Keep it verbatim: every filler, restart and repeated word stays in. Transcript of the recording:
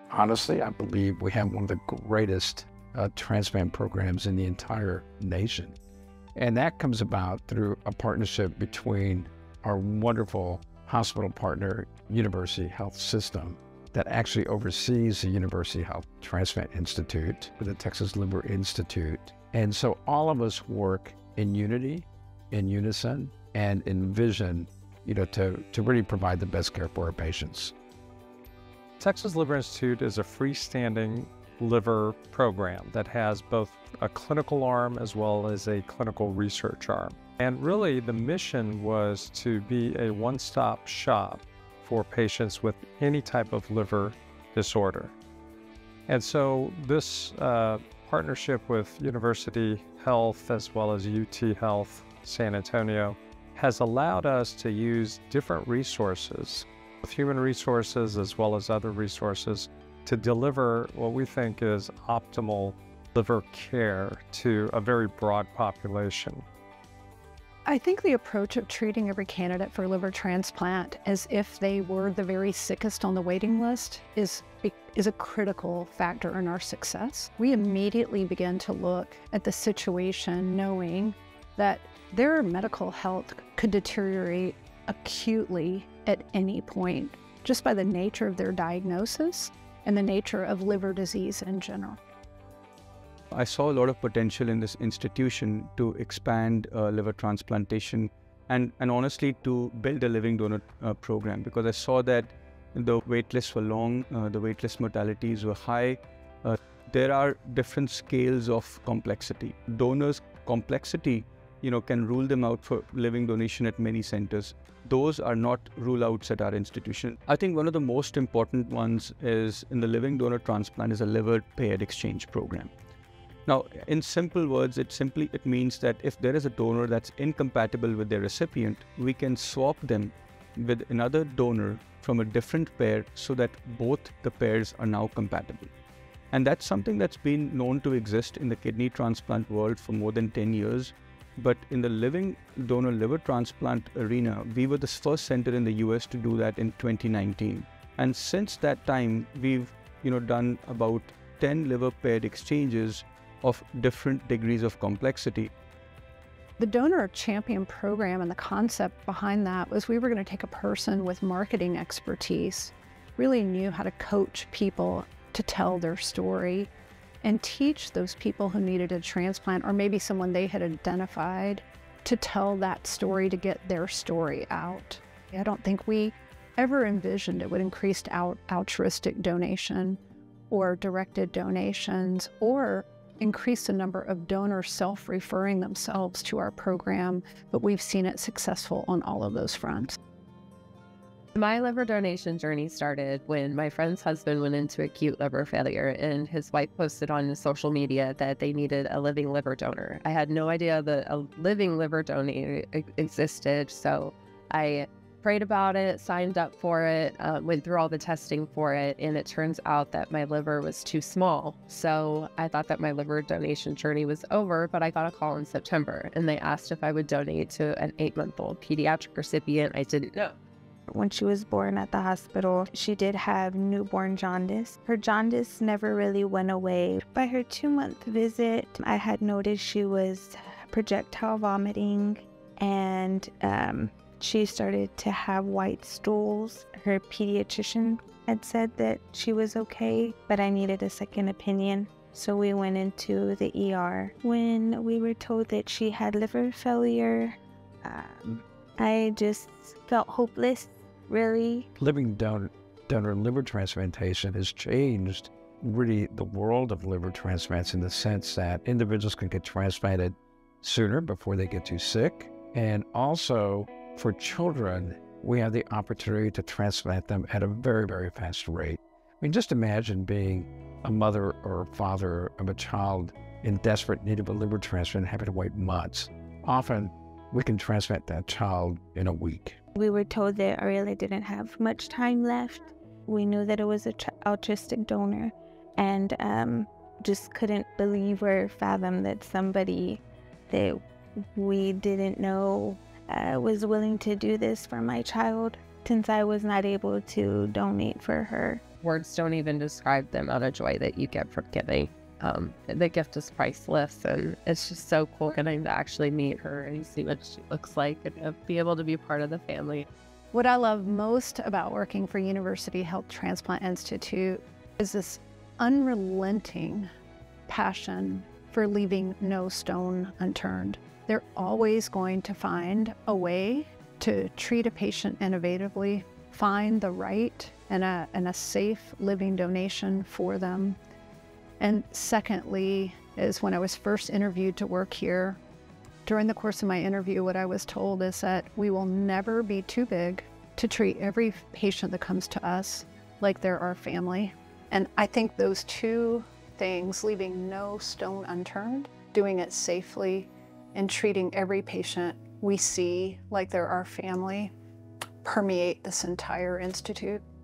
Honestly, I believe we have one of the greatest uh, transplant programs in the entire nation. And that comes about through a partnership between our wonderful hospital partner, University Health System, that actually oversees the University Health Transplant Institute, the Texas Liver Institute. And so all of us work in unity, in unison, and in vision, you know, to, to really provide the best care for our patients. Texas Liver Institute is a freestanding liver program that has both a clinical arm as well as a clinical research arm. And really the mission was to be a one-stop shop for patients with any type of liver disorder. And so this uh, partnership with University Health as well as U T Health San Antonio has allowed us to use different resources, human resources as well as other resources, to deliver what we think is optimal liver care to a very broad population. I think the approach of treating every candidate for liver transplant as if they were the very sickest on the waiting list is, is a critical factor in our success. We immediately begin to look at the situation knowing that their medical health could deteriorate acutely at any point, just by the nature of their diagnosis and the nature of liver disease in general. I saw a lot of potential in this institution to expand uh, liver transplantation and, and honestly to build a living donor uh, program, because I saw that the wait lists were long, uh, the wait list mortalities were high. Uh, there are different scales of complexity. Donors' complexity, you know, can rule them out for living donation at many centers. Those are not rule outs at our institution. I think one of the most important ones is in the living donor transplant is a liver paired exchange program. Now, in simple words, it simply it means that if there is a donor that's incompatible with their recipient, we can swap them with another donor from a different pair so that both the pairs are now compatible. And that's something that's been known to exist in the kidney transplant world for more than ten years. But in the living donor liver transplant arena, we were the first center in the U S to do that in twenty nineteen. And since that time, we've you know, done about ten liver paired exchanges of different degrees of complexity. The donor champion program and the concept behind that was we were going to take a person with marketing expertise, really knew how to coach people to tell their story, and teach those people who needed a transplant, or maybe someone they had identified, to tell that story, to get their story out. I don't think we ever envisioned it would increase out altruistic donation or directed donations or increase the number of donors self-referring themselves to our program, but we've seen it successful on all of those fronts. My liver donation journey started when my friend's husband went into acute liver failure and his wife posted on social media that they needed a living liver donor. I had no idea that a living liver donor existed, so I prayed about it, signed up for it, uh, went through all the testing for it, and it turns out that my liver was too small. So I thought that my liver donation journey was over, but I got a call in September and they asked if I would donate to an eight-month-old pediatric recipient. I didn't know. When she was born at the hospital, she did have newborn jaundice. Her jaundice never really went away. By her two-month visit, I had noticed she was projectile vomiting, and um, she started to have white stools. Her pediatrician had said that she was okay, but I needed a second opinion. So we went into the E R. When we were told that she had liver failure, um, I just felt hopeless. Really? Living donor, donor liver transplantation has changed really the world of liver transplants in the sense that individuals can get transplanted sooner before they get too sick. And also for children, we have the opportunity to transplant them at a very, very fast rate. I mean, just imagine being a mother or a father of a child in desperate need of a liver transplant and having to wait months. Often, we can transplant that child in a week. We were told that Aurelia didn't have much time left. We knew that it was an altruistic donor, and um, just couldn't believe or fathom that somebody that we didn't know uh, was willing to do this for my child, since I was not able to donate for her. Words don't even describe the amount of joy that you get from giving. Um, the gift is priceless, and it's just so cool getting to actually meet her and see what she looks like and uh, be able to be part of the family. What I love most about working for University Health Transplant Institute is this unrelenting passion for leaving no stone unturned. They're always going to find a way to treat a patient innovatively, find the right and a, and a safe living donation for them. And secondly, is when I was first interviewed to work here, during the course of my interview, what I was told is that we will never be too big to treat every patient that comes to us like they're our family. And I think those two things, leaving no stone unturned, doing it safely, and treating every patient we see like they're our family, permeate this entire institute.